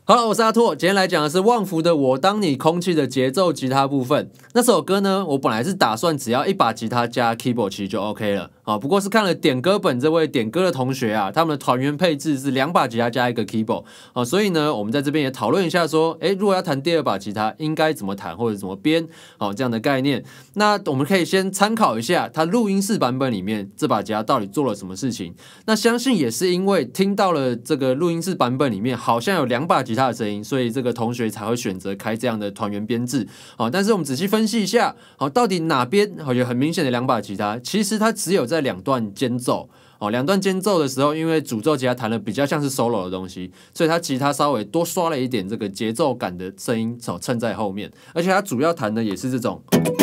Hello， 我是阿拓，今天来讲的是旺福的《我当你空气》的节奏吉他部分。那首歌呢，我本来是打算只要一把吉他加 keyboard 其实就 OK 了啊。不过是看了点歌本这位点歌的同学啊，他们的团员配置是2把吉他加一个 keyboard 啊，所以呢，我们在这边也讨论一下说，如果要弹第2把吉他，应该怎么弹或者怎么编，这样的概念。那我们可以先参考一下它录音室版本里面这把吉他到底做了什么事情。那相信也是因为听到了这个录音室版本里面好像有2把吉他的声音，所以这个同学才会选择开这样的团员编制。但是我们仔细分析一下，到底哪边有很明显的2把吉他，其实它只有在2段间奏。2段间奏的时候，因为主奏吉他弹的比较像是 solo 的东西，所以他吉他稍微多刷了一点这个节奏感的声音衬在后面，而且他主要弹的也是这种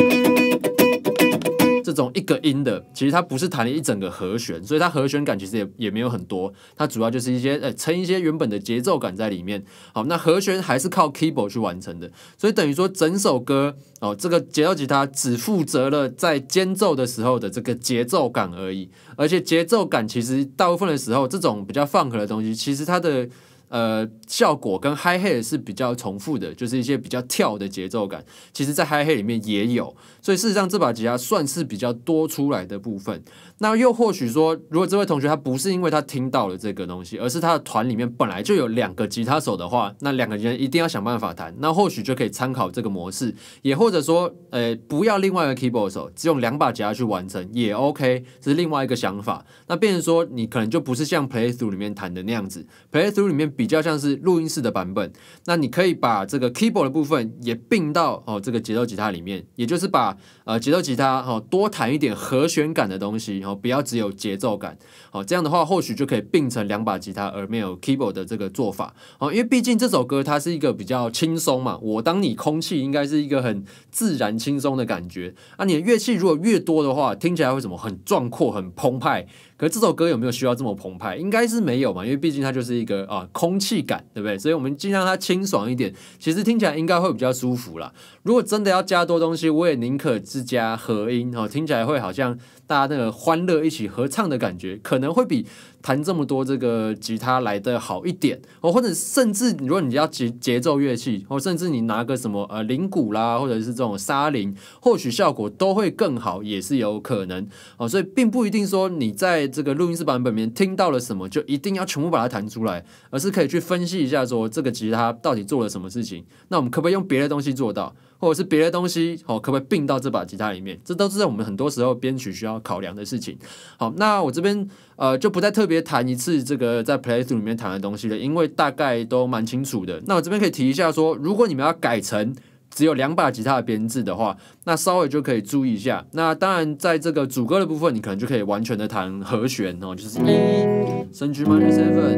一个音的，其实它不是弹了一整个和弦，所以它和弦感其实也没有很多，它主要就是一些撑一些原本的节奏感在里面。好，那和弦还是靠 keyboard 去完成的，所以等于说整首歌这个节奏吉他只负责了在间奏的时候的这个节奏感而已，而且节奏感其实大部分的时候，这种比较 funk 的东西，其实它的效果跟 hi-hat 是比较重复的，就是一些比较跳的节奏感，其实在 hi-hat 里面也有，所以事实上这把吉他算是比较多出来的部分。那又或许说，如果这位同学他不是因为他听到了这个东西，而是他的团里面本来就有2个吉他手的话，那2个人一定要想办法弹，那或许就可以参考这个模式，也或者说不要另外一个 keyboard 手，只用2把吉他去完成也 OK， 这是另外一个想法。那变成说你可能就不是像 playthrough 里面弹的那样子， playthrough 里面比较像是录音室的版本，那你可以把这个 keyboard 的部分也并到这个节奏吉他里面，也就是把节奏吉他多弹一点和弦感的东西，不要只有节奏感，这样的话或许就可以并成2把吉他而没有 keyboard 的这个做法，因为毕竟这首歌它是一个比较轻松嘛，我当你空气应该是一个很自然轻松的感觉啊，你的乐器如果越多的话，听起来会什么很壮阔很澎湃，可是这首歌有没有需要这么澎湃？应该是没有嘛，因为毕竟它就是一个空气感，对不对？所以我们尽量它清爽一点，其实听起来应该会比较舒服啦。如果真的要加多东西，我也宁可是加和音，听起来会好像大家那个欢乐一起合唱的感觉，可能会比弹这么多这个吉他来的好一点，或者甚至如果你要节奏乐器，或甚至你拿个什么铃鼓啦，或者是这种沙铃，或许效果都会更好，也是有可能所以并不一定说你在这个录音室版本里面听到了什么就一定要全部把它弹出来，而是可以去分析一下说这个吉他到底做了什么事情，那我们可不可以用别的东西做到，或者是别的东西可不可以并到这把吉他里面，这都是在我们很多时候编曲需要考量的事情。好，那我这边就不再特别谈一次这个在 playthrough 里面谈的东西了，因为大概都蛮清楚的。那我这边可以提一下说，如果你们要改成只有2把吉他的编制的话，那稍微就可以注意一下。那当然在这个主歌的部分，你可能就可以完全的弹和弦就是升 G minor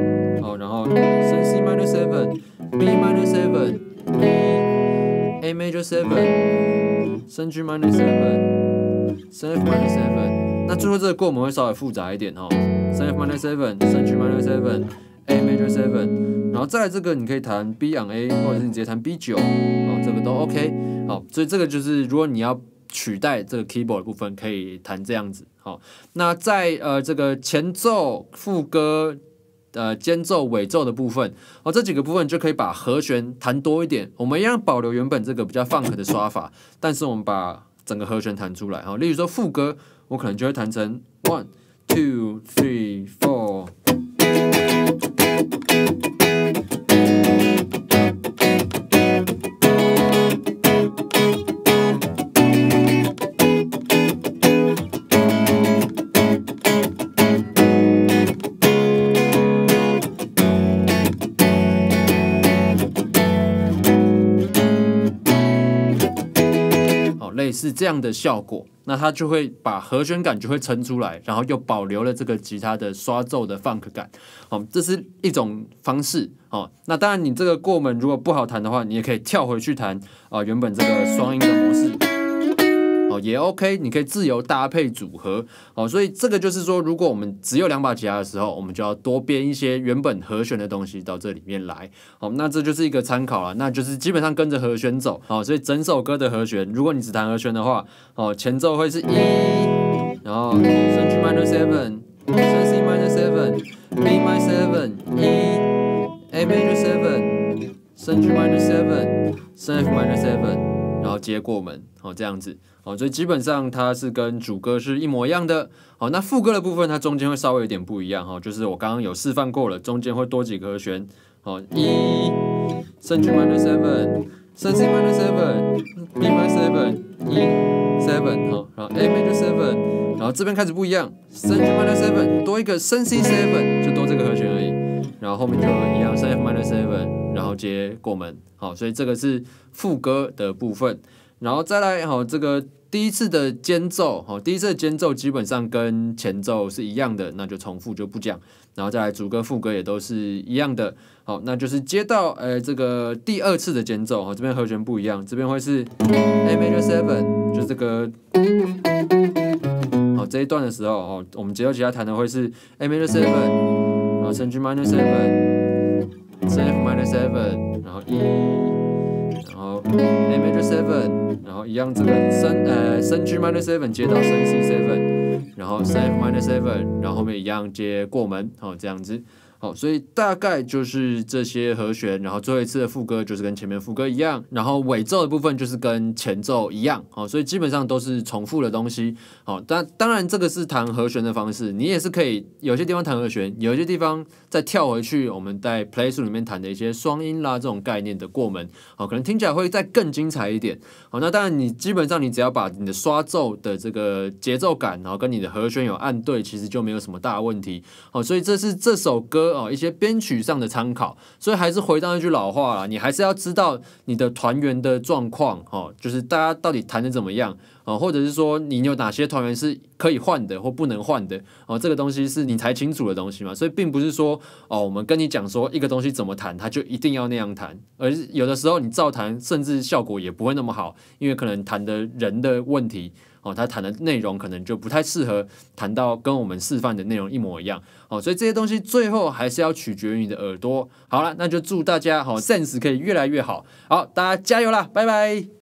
7然后升 C minor 7 B minor 7 A major 7升 G minor 7升 F minor 7，那最后这个过门会稍微复杂一点升 F minor 7升 G minor 7 A major 7，然后再来这个你可以弹 B on A， 或者是你直接弹 B9，这个都 OK。好，所以这个就是如果你要取代这个 keyboard 的部分，可以弹这样子。好，那在这个前奏、副歌、间奏、尾奏的部分，这几个部分就可以把和弦弹多一点。我们一样保留原本这个比较 funk 的刷法，但是我们把整个和弦弹出来。例如说副歌，我可能就会弹成 1 2 3 4。类似这样的效果，那它就会把和弦感就会撑出来，然后又保留了这个吉他的刷奏的 funk 感，这是一种方式。那当然你这个过门如果不好弹的话，你也可以跳回去弹原本这个双音的模式，也 OK， 你可以自由搭配组合。所以这个就是说，如果我们只有2把吉他的时候，我们就要多编一些原本和弦的东西到这里面来。那这就是一个参考了，那就是基本上跟着和弦走。所以整首歌的和弦，如果你只弹和弦的话，前奏会是1，然后升 G minor 7，升 C minor 7，B minor 7，E，A major 7。 升 G minor seven， 升 F minor seven， 然后接过门，这样子，所以基本上它是跟主歌是一模一样的。好，那副歌的部分它中间会稍微有点不一样，就是我刚刚有示范过了，中间会多几个和弦，一升 G minor seven， 升 C minor seven，B minor seven，E7，然后 A major seven， 然后这边开始不一样，升 G minor seven， 多一个升 C7， 就多这个和弦而已。然后后面就一样升 F minor seven， 然后接过门，好，所以这个是副歌的部分。然后再来，这个第一次的间奏，第一次的间奏基本上跟前奏是一样的，那就重复就不讲。然后再来主歌副歌也都是一样的，好，那就是接到这个第二次的间奏，这边和弦不一样，这边会是 A major seven， 就这个。好，这一段的时候，我们节奏吉他弹的会是 A major seven， 然后升 G minor seven， 升 F minor seven， 然后 E， 然后 A major seven， 然后一样这个升 G minor seven 接到升 C7， 然后升 F minor seven， 然后后面一样接过门，这样子。好，所以大概就是这些和弦，然后最后一次的副歌就是跟前面副歌一样，然后尾奏的部分就是跟前奏一样，所以基本上都是重复的东西。好，当然这个是弹和弦的方式，你也是可以有些地方弹和弦，有些地方再跳回去我们在 play 数里面弹的一些双音啦这种概念的过门，好，可能听起来会再更精彩一点。好，那当然你基本上你只要把你的刷奏的这个节奏感，然后跟你的和弦有按对，其实就没有什么大问题。好，所以这是这首歌一些编曲上的参考，所以还是回到那句老话啦，你还是要知道你的团员的状况，就是大家到底弹得怎么样，或者是说你有哪些团员是可以换的或不能换的，这个东西是你才清楚的东西嘛，所以并不是说我们跟你讲说一个东西怎么弹，它就一定要那样弹，而是有的时候你照弹，甚至效果也不会那么好，因为可能弹的人的问题。他弹的内容可能就不太适合弹到跟我们示范的内容一模一样，所以这些东西最后还是要取决于你的耳朵。好了，那就祝大家sense 可以越来越好，好，大家加油啦，拜拜。